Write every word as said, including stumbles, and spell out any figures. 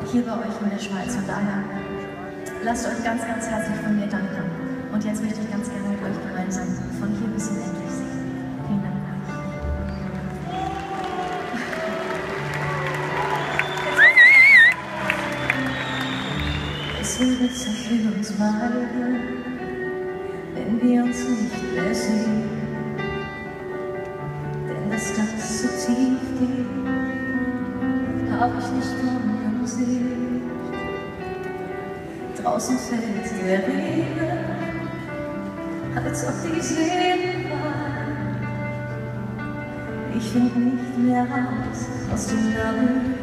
hier bei euch in der Schweiz. Von daher lasst euch ganz, ganz herzlich von mir danken. Und jetzt möchte ich ganz gerne mit euch gemeinsam von hier bis unendlich singen. Vielen Dank euch. Es wäre Zeit für uns beide, wenn wir uns nicht mehr sehen. Denn dass das so tief geht, hab ich nicht kommen sehen. Draußen fällt der Regen, als ob die Seelen weinen. Ich find nicht mehr raus aus dem Labyrinth.